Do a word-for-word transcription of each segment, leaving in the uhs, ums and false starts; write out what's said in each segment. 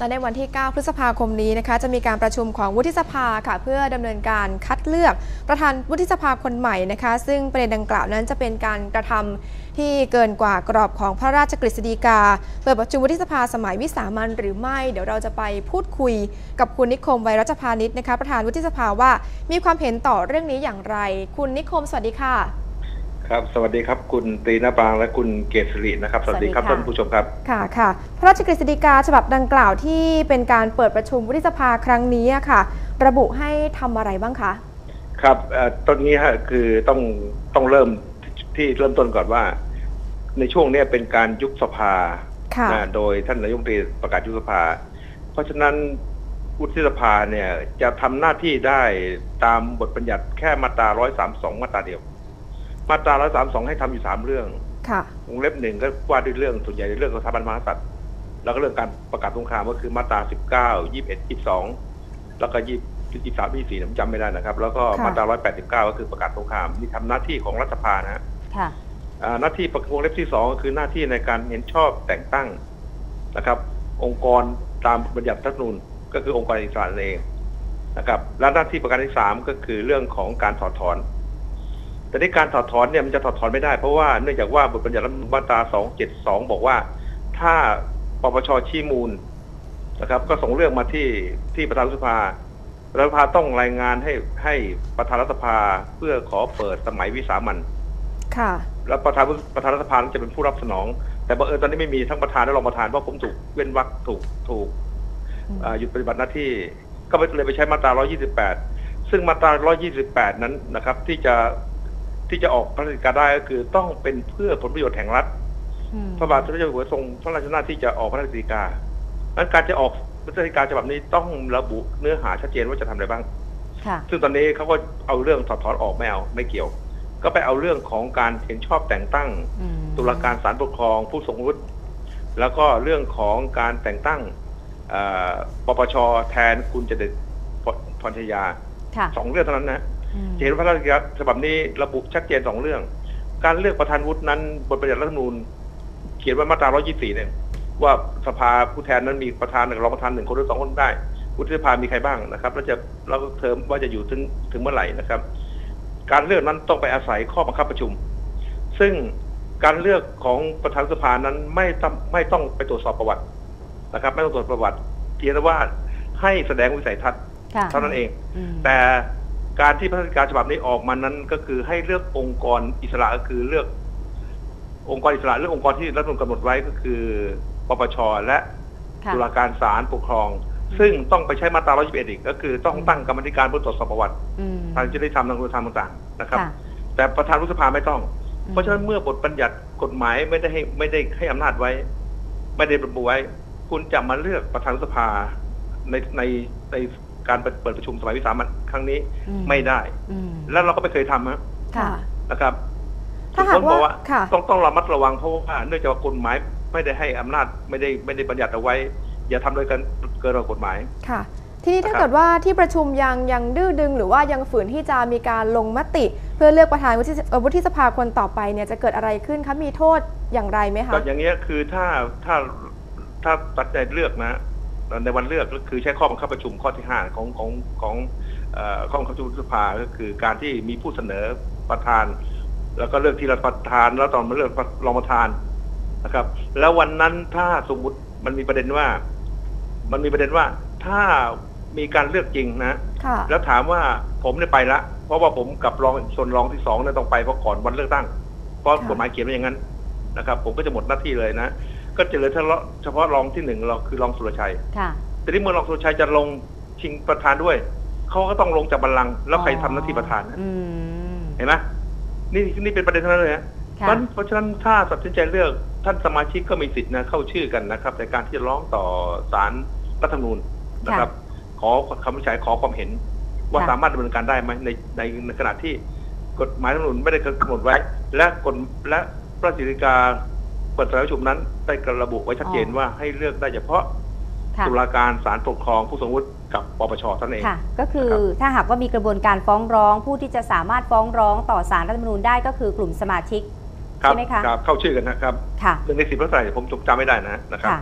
และในวันที่ เก้า พฤษภาคมนี้นะคะจะมีการประชุมของวุฒิสภาค่ะเพื่อดำเนินการคัดเลือกประธานวุฒิสภาคนใหม่นะคะซึ่งประเด็นดังกล่าวนั้นจะเป็นการกระทำที่เกินกว่ากรอบของพระราชกฤษฎีกาเปิดประชุมวุฒิสภาสมัยวิสามัญหรือไม่เดี๋ยวเราจะไปพูดคุยกับคุณนิคมไวรัชพานิชนะคะประธานวุฒิสภาว่ามีความเห็นต่อเรื่องนี้อย่างไรคุณนิคมสวัสดีค่ะครับสวัสดีครับคุณตรีณปางและคุณเกษรินะครับสวัสดีครับท่านผู้ชมครับค่ะค่ะพระราชกฤษฎีกาฉบับดังกล่าวที่เป็นการเปิดประชุมวุฒิสภาครั้งนี้ค่ะระบุให้ทำอะไรบ้างคะครับตอนนี้ฮะคือต้องต้องเริ่มที่เริ่มต้นก่อนว่าในช่วงนี้เป็นการยุบสภาโดยท่านนายกรัฐมนตรีประกาศยุบสภาเพราะฉะนั้นวุฒิสภาเนี่ยจะทำหน้าที่ได้ตามบทบัญญัติแค่มาตราหนึ่งร้อยสามสิบสองมาตราเดียวมาตราหนึ่งร้อยสามสิบสองให้ทำอยู่สามเรื่องวงเล็บหนึ่งก็ว่าด้วยเรื่องส่วนใหญ่ในเรื่องของสถาบันมหากษัตริย์แล้วก็เรื่องการประกาศสงครามก็คือมาตราสิบเก้า ยี่สิบเอ็ด ยี่สิบสองแล้วก็ยี่สิบสาม ยี่สิบสี่ผมจำไม่ได้นะครับแล้วก็มาตราหนึ่งร้อยแปดสิบเก้าก็คือประกาศสงครามนี่ทำหน้าที่ของรัฐสภานะฮะหน้าที่วงเล็บที่สองก็คือหน้าที่ในการเห็นชอบแต่งตั้งนะครับองค์กรตามบัญญัติรัฐธรรมนูญก็คือองค์กรอิสระเองนะครับและหน้าที่ประการที่สามก็คือเรื่องของการถอดถอนแต่ในการถอดถอนเนี่ยมันจะถอดถอนไม่ได้เพราะว่าเนื่องจากว่าบทบัญญัติมาตราสองร้อยเจ็ดสิบสองบอกว่าถ้าปปช.ชี้มูลนะครับก็ส่งเรื่องมาที่ที่ประธานรัฐสภารัฐสภาต้องรายงานให้ให้ประธานรัฐสภาเพื่อขอเปิดสมัยวิสามัญค่ะแล้วประธานประธานรัฐสภาจะเป็นผู้รับสนองแต่บังเอิญตอนนี้ไม่มีทั้งประธานและรองประธานเพราะผมถูกเว้นวรรคถูกถูกหยุดปฏิบัติหน้าที่ก็เลยไปใช้มาตราหนึ่งร้อยยี่สิบแปดซึ่งมาตราหนึ่งร้อยยี่สิบแปดนั้นนะครับที่จะที่จะออกพระราชกฤษฎีกาได้ก็คือต้องเป็นเพื่อผลประโยชน์แห่งรัฐพระบาทสมเด็จพระเจ้าอยู่หัวทรงพระราชอำนาจที่จะออกพระราชกฤษฎีกาดังนั้นการจะออกพระราชกฤษฎีกาฉบับนี้ต้องระบุเนื้อหาชัดเจนว่าจะทำอะไรบ้างซึ่งตอนนี้เขาก็เอาเรื่องถอดถอนออกไม่เอาไม่เกี่ยวก็ไปเอาเรื่องของการเห็นชอบแต่งตั้งตุลาการศาลปกครองผู้ทรงวุฒิแล้วก็เรื่องของการแต่งตั้งปปช.แทนคุณเจริญพรชยาสองเรื่องเท่านั้นนะเห็นพระราชกฤษฎีกาฉบับนี้ระบุชัดเจนสองเรื่องการเลือกประธานวุฒินั้นบทบัญญัติรัฐธรรมนูญเขียนว่ามาตราหนึ่งร้อยยี่สิบสี่เนี่ยว่าสภาผู้แทนนั้นมีประธานหนึ่งรองประธานหนึ่งคนหรือสองคนได้วุฒิสภามีใครบ้างนะครับแล้วจะเราก็เทอมว่าจะอยู่ถึงถึงเมื่อไหร่นะครับการเลือกนั้นต้องไปอาศัยข้อบังคับประชุมซึ่งการเลือกของประธานสภานั้นไม่ต้องไม่ต้องไปตรวจสอบประวัตินะครับไม่ต้องตรวจประวัติเพียงแต่ว่าให้แสดงวิสัยทัศน์เท่านั้นเองแต่การที่พระราชกฤษฎีกาฉบับนี้ออกมานั้นก็คือให้เลือกองค์กรอิสระก็คือเลือกองค์กรอิสระเลือกองค์กรที่รัฐธรรมนูญกำหนดไว้ก็คือปปช.และตุลาการศาลปกครองซึ่งต้องไปใช้มาตราหนึ่งร้อยยี่สิบเอ็ดอีกก็คือต้องตั้งกรรมธิการเพื่อตรวจสอบประวัติทางจริยธรรมทางคุณธรรมต่างๆนะครับแต่ประธานวุฒิสภาไม่ต้องเพราะฉะนั้นเมื่อบทบัญญัติกฎหมายไม่ได้ให้ไม่ได้ให้อำนาจไว้ไม่ได้ระบุไว้คุณจะมาเลือกประธานวุฒิสภาในในในการเปิดประชุมสมัยวิสามัญครั้งนี้ไม่ได้แล้วเราก็ไม่เคยทำนะนะครับถ้าหากว่าต้องต้องระมัดระวังเพราะว่าเนื่องจากกฎหมายไม่ได้ให้อำนาจไม่ได้ไม่ได้บัญญัติเอาไว้อย่าทำโดยการเกินกฎหมายค่ะทีนี้ถ้าเกิดว่าที่ประชุมยังยังดื้อดึงหรือว่ายังฝืนที่จะมีการลงมติเพื่อเลือกประธานวุฒิสภาคนต่อไปเนี่ยจะเกิดอะไรขึ้นคะมีโทษอย่างไรไหมคะก็อย่างเงี้ยคือถ้าถ้าถ้าตัดใจเลือกนะในวันเลือกก็คือใช้ข้อบังคับประชุมข้อที่ห้าของของของข้อบังคับประชุมสภาก็คือการที่มีผู้เสนอประธานแล้วก็เลือกทีละประธานแล้วตอนมาเลือกรองประธานนะครับแล้ววันนั้นถ้าสมมติมันมีประเด็นว่ามันมีประเด็นว่าถ้ามีการเลือกจริงนะแล้วถามว่าผมเนี่ยไปละเพราะว่าผมกับรองส่วนรองที่สองเนี่ยต้องไปเพราะก่อนวันเลือกตั้งเพราะกฎหมายเขียนไว้อย่างนั้นนะครับผมก็จะหมดหน้าที่เลยนะก็จะเหลือเฉพาะรองที่หนึ่งเราคือรองสุรชัยแต่ที่เมื่อรองสุรชัยจะลงชิงประธานด้วยเขาก็ต้องลงจากบัลลังก์แล้วใครทำหน้าที่ประธานเห็นไหมนี่นี่เป็นประเด็นเท่านั้นเลยฮะเพราะฉะนั้นถ้าตัดสินใจเลือกท่านสมาชิกก็มีสิทธิ์นะเข้าชื่อกันนะครับในการที่จะร้องต่อศาลรัฐธรรมนูญนะครับขอคำวินิจฉัยขอความเห็นว่าสามารถดำเนินการได้ไหมในในในขณะที่กฎหมายรัฐธรรมนูญไม่ได้กำหนดไว้และกฎและพระราชกฤษฎีกาเปิดสมัยประชุมนั้นได้ระบุไว้ชัดเจนว่าให้เลือกได้เฉพาะตุลาการศาลปกครองผู้ทรงวุฒิกับปปช.เท่านั้นเองก็คือถ้าหากว่ามีกระบวนการฟ้องร้องผู้ที่จะสามารถฟ้องร้องต่อศาลรัฐธรรมนูญได้ก็คือกลุ่มสมาชิกใช่ไหมคะครับเข้าชื่อกันนะครับหนึ่งในสิบเท่าไหร่ผมจำไม่ได้นะนะครับ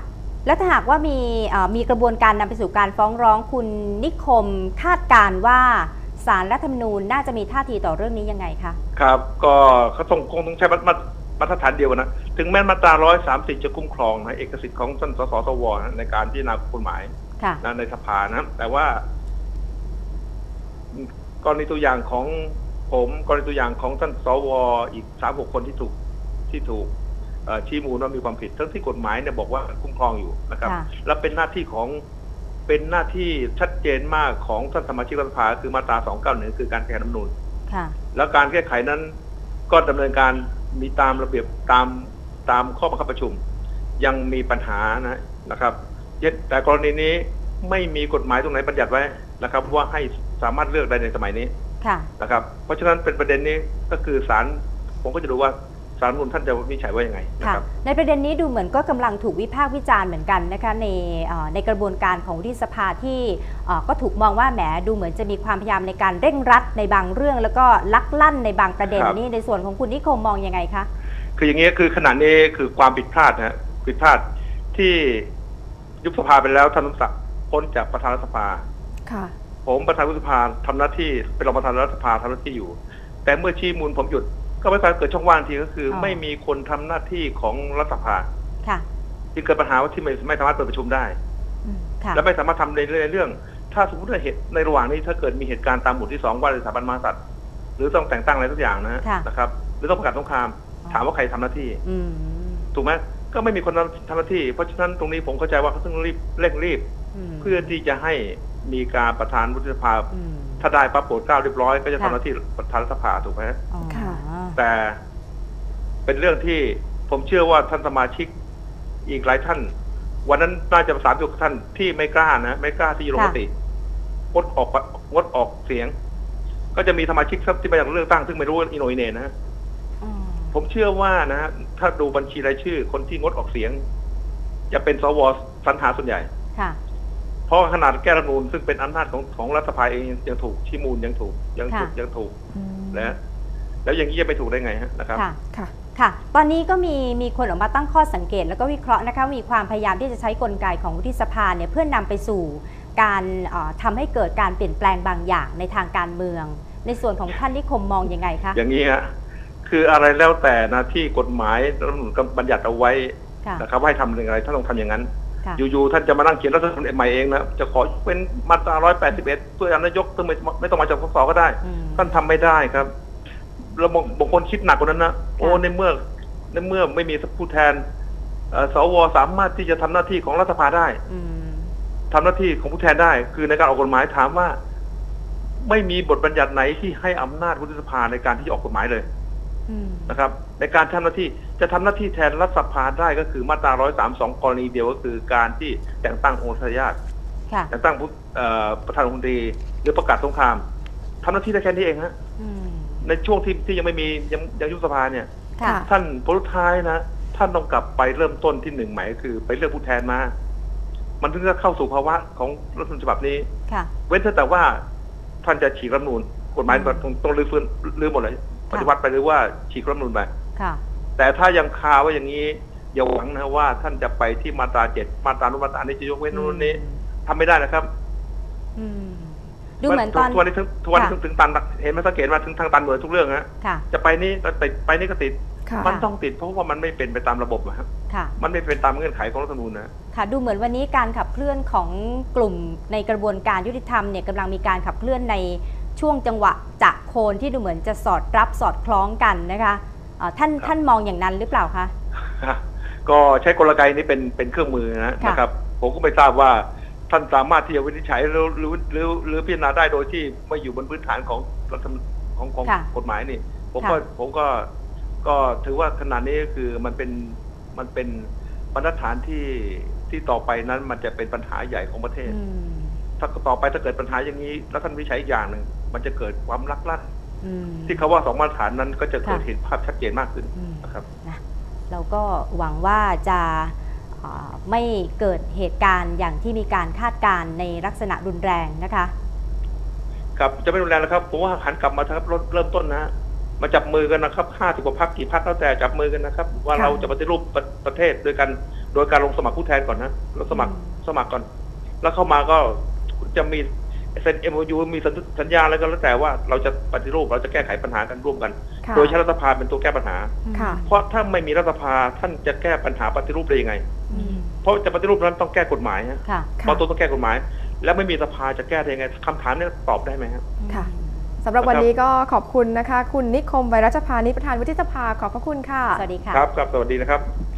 แล้วถ้าหากว่ามีมีกระบวนการนำไปสู่การฟ้องร้องคุณนิคมคาดการว่าศาลรัฐธรรมนูญน่าจะมีท่าทีต่อเรื่องนี้ยังไงคะครับก็เขาต้องคงต้องใช้มาตรฐานเดียวนะถึงแม้มาตราหนึ่งร้อยสามสิบจะคุ้มครองนะเอกสิทธิ์ของท่านสสสวในการพิจารณากฎหมายนะในสภานะแต่ว่ากรณีตัวอย่างของผมกรณีตัวอย่างของท่านสวอีกสามหกคนที่ถูกที่ถูกชี้มูลว่ามีความผิดทั้งที่กฎหมายเนี่ยบอกว่าคุ้มครองอยู่นะครับและเป็นหน้าที่ของเป็นหน้าที่ชัดเจนมากของท่านสมาชิกรัฐสภาคือมาตราสองเก้าหนึ่งคือการแก้รัฐธรรมนูญแล้วการแก้ไขนั้นก็ดำเนินการมีตามระเบียบตามตามข้อบังคับประชุมยังมีปัญหานะนะครับแต่กรณีนี้ไม่มีกฎหมายตรงไหนบัญญัติไว้นะครับว่าให้สามารถเลือกได้ในสมัยนี้นะครับเพราะฉะนั้นเป็นประเด็นนี้ก็คือศาลผมก็จะดูว่าศาลรัฐธรรมนูญท่านจะวินิจฉัยว่ายังไงนะครับในประเด็นนี้ดูเหมือนก็กำลังถูกวิพากษ์วิจารณ์เหมือนกันนะคะในในกระบวนการของวุฒิสภาที่ก็ถูกมองว่าแหมดูเหมือนจะมีความพยายามในการเร่งรัดในบางเรื่องแล้วก็ลักลั่นในบางประเด็นนี้ในส่วนของคุณนิคมมองยังไงคะคืออย่างนี้คือขณะนี้คือความผิดพลาดนะผิดพลาดที่ยุบสภาไปแล้วท่านสมศักดิ์พ้นจากประธานรัฐสภาค่ะผมประธานรัฐสภาทำหน้าที่เป็นรองประธานรัฐสภาทำหน้าที่อยู่แต่เมื่อชี้มูลผมหยุดก็ไม่เกิดช่องว่างทีก็คือไม่มีคนทำหน้าที่ของรัฐสภาจึงเกิดปัญหาว่าที่ไม่ไม่สามารถเปิดประชุมได้และไม่สามารถทำในเรื่องถ้าสมมติว่าเหตุในระหว่างนี้ถ้าเกิดมีเหตุการณ์ตามหมวดที่สองว่าสถาบันมหากษัตริย์หรือต้องแต่งตั้งอะไรทุกอย่างนะนะครับหรือต้องประกาศสงครามถามว่าใครทำหน้าที่ถูกไหมก็ไม่มีคนทำหน้าที่เพราะฉะนั้นตรงนี้ผมเข้าใจว่าเขาต้องรีบเร่งรีบเพื่อที่จะให้มีการประธานวุฒิสภาถ้าได้ปั๊บโปรดเกล้าเรียบร้อยก็จะทำหน้าที่ประธานรัฐสภาถูกไหมแต่เป็นเรื่องที่ผมเชื่อว่าท่านสมาชิกอีกหลายท่านวันนั้นน่าจะประสานกับท่านที่ไม่กล้านะไม่กล้าที่จะลงมติงดออกงดออกเสียงก็จะมีสมาชิกที่มาจากเลือกตั้งซึ่งไม่รู้อิโนอิเนนะผมเชื่อว่านะถ้าดูบัญชีรายชื่อคนที่งดออกเสียงจะเป็นสวสรรหาส่วนใหญ่เพราะขนาดแก้รัฐธรรมนูญซึ่งเป็นอำนาจของของรัฐสภาเองยังถูกชี้มูลยังถูกยังถูกยังถูกและแล้วอย่างนี้จะไปถูกได้ไงฮะนะครับค่ะค่ะตอนนี้ก็มีมีคนออกมาตั้งข้อสังเกตแล้วก็วิเคราะห์นะคะมีความพยายามที่จะใช้กลไกของวุฒิสภาเนี่ยเพื่อนนำไปสู่การทำให้เกิดการเปลี่ยนแปลงบางอย่างในทางการเมืองในส่วนของท่านนิคมมองยังไงคะอย่างนี้ฮะคืออะไรแล้วแต่นะที่กฎหมายรัฐธรรมนูญบัญญัติเอาไว้นะครับว่าให้ทำอย่างไรท่านต้องทำอย่างนั้นอยู่ๆท่านจะมานั่งเขียนรัฐธรรมนูญใหม่เองนะจะขอเป็นมาตราหนึ่งร้อยแปดสิบเอ็ดตัวนายกต้องไม่ไม่ต้องมาจากสสก็ได้ท่านทำไม่ได้ครับแล้วบางคนคิดหนักกว่านั้นนะโอ้ในเมื่อในเมื่อไม่มีผู้แทนสวสามารถที่จะทำหน้าที่ของรัฐสภาได้ทำหน้าที่ของผู้แทนได้คือในการออกกฎหมายถามว่าไม่มีบทบัญญัติไหนที่ให้อำนาจวุฒิสภาในการที่จะออกกฎหมายเลยนะครับในการทำหน้าที่จะทำหน้าที่แทนรัฐสภาได้ก็คือมาตราหนึ่งร้อยสามสิบสองกรณีเดียวก็คือการที่แต่งตั้งองค์ทายาทแต่งตั้งประธานาธิบดีหรือประกาศสงครามทำหน้าที่ได้แค่นี้เองฮะในช่วงที่ที่ยังไม่มียังยังยุบสภาเนี่ยท่านผลท้ายนะท่านต้องกลับไปเริ่มต้นที่หนึ่งใหม่คือไปเลือกผู้แทนมามันถึงจะเข้าสู่ภาวะของรัฐธรรมนูญฉบับนี้เว้นแต่ว่าท่านจะฉีกรัฐธรรมนูญกฎหมายต้องต้องรื้อฟื้นรื้อหมดเลยปฏิวัติไปหรือว่าฉีกรัฐธรรมนูญไปแต่ถ้ายังคาไว้อย่างนี้อย่าหวังนะว่าท่านจะไปที่มาตราเจ็ดมาตราโน้นมาตรานี้จะยกเว้นโน้นนี้ทำไม่ได้นะครับดูเหมือนตอนทุกวันนี้ทุกวันนี้ถึงตันเห็นไหมสังเกตว่าถึงทางตันเหมือนทุกเรื่องฮะจะไปนี้ก็ติดไปนี้ก็ติดมันต้องติดเพราะว่ามันไม่เป็นไปตามระบบนะครับมันไม่เป็นตามเงื่อนไขของรัฐธรรมนูญนะค่ะดูเหมือนวันนี้การขับเคลื่อนของกลุ่มในกระบวนการยุติธรรมเนี่ยกำลังมีการขับเคลื่อนในช่วงจังหวะจากโคนที่ดูเหมือนจะสอดรับสอดคล้องกันนะคะท่านท่านมองอย่างนั้นหรือเปล่าคะก็ใช้กลไกนี้เป็นเป็นเครื่องมือนะครับผมก็ไม่ทราบว่าท่านสามารถที่จะวินิจฉัยหรือหรือหรือหรือพิจารณาได้โดยที่ไม่อยู่บนพื้นฐานของรัฐของของกฎหมายนี่ผมก็ผมก็ก็ถือว่าขนาดนี้คือมันเป็นมันเป็นบรรทัดฐานที่ที่ต่อไปนั้นมันจะเป็นปัญหาใหญ่ของประเทศถ้าต่อไปถ้าเกิดปัญหาอย่างนี้แล้วท่านวิจัยอีกอย่างหนึ่งมันจะเกิดความลักลั่นที่เขาว่าสองมาตรฐานนั้นก็จะเกิดเห็นภาพชัดเจนมากขึ้นนะครับเราก็หวังว่าจะไม่เกิดเหตุการณ์อย่างที่มีการคาดการณ์ในลักษณะรุนแรงนะคะครับจะไม่รุนแรงแล้วครับผมว่าหันกลับมาครับเริ่มต้นนะมาจับมือกันนะครับห้าสิบกว่าพรรคกี่พรรคแล้วแต่จับมือกันนะครับ ว่าค่ะเราจะปฏิรูปประประเทศโดยการโดยการลงสมัครผู้แทนก่อนนะเราสมัครอืมสมัครก่อน แล้วเข้ามาก็จะมีเซ็น เอ็ม โอ ยู มีสัญญาอะไรก็แล้วแต่ว่าเราจะปฏิรูปเราจะแก้ไขปัญหากันร่วมกันค่ะโดยใช้รัฐสภาเป็นตัวแก้ปัญหาค่ะเพราะถ้าไม่มีรัฐสภาท่านจะแก้ปัญหาปฏิรูปได้ยังไงอืมเพราะจะปฏิรูปนั้นต้องแก้กฎหมายฮะค่ะเพราะตัวต้องแก้กฎหมาย แล้วไม่มีสภาจะแก้ได้ยังไงคำถามนี้ตอบได้ไหมครับค่ะ สำหรับวันนี้ก็ขอบคุณนะคะ คุณนิคม ไวรัชพานิชประธานวุฒิสภาขอบพระคุณค่ะสวัสดีค่ะครับครับสวัสดีนะครับ